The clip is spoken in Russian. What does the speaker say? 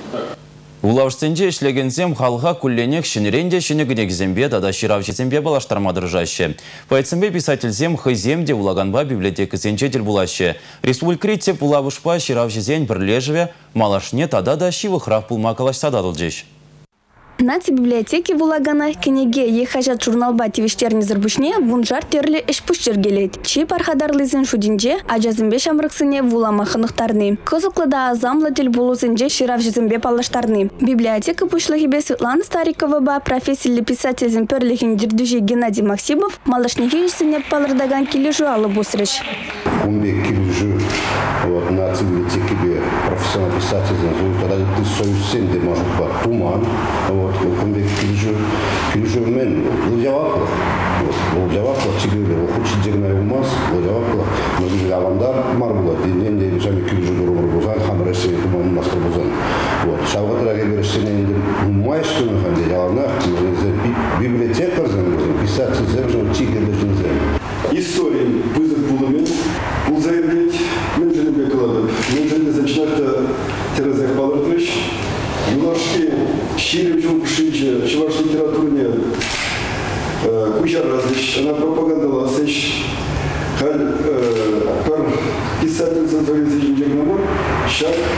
Улаушсенде ишлегензем халға күлленек шинеренде шинегінек зембе дада ширавши зембе балаштармадыр жаще. Поэтсембе писательзем хыземде улаганба библиотека зенчетел булаще. Республикритсеп улавышпа ширавши зень бірлежеве малашне тада да шивы храв пулма калашсададыл жеш. Наци библиотеки вулагана кенеге ехажат журналба тивиштерни зырбушне вунжар терлі ішпуштер келет. Чи пархадарлызын шудинже ажазымбе шамрыксыне вулама хынықтарны. Кызыклыда азамладел булузынже ширав жезымбе палаштарны. Библиотека пушлыгебе Светлана Старикова ба профессиялы писательзин перлихин дирдужи Геннадий Максимов малашнеге ишсине палырдаган кележу алып осырыш. Умбек кележу наци библиотеки бе профессионал писательзин когда ты союзсен де может быть туман. Кумбек кележу мен лудяваклы. Лудяваклы чигеле окучу жегне умас лудяваклы. Мөзүл аламдар мар булат. Энде жаме кележу дурумур бузан хамресе туман настыр бузан. Шавгатырага беришсенен умай штуны ханде ялана библиотека писательзин чигеле история вызов булымен бұл заявлять мен жөнінде кылады. Мен жөнінде зачинакта терезек балыртыш. Юнашки щирим жыл пушинче чуваш литературне куча различ. Она пропагандала сеч. Пар писатель централизирует жегнамор. Шаг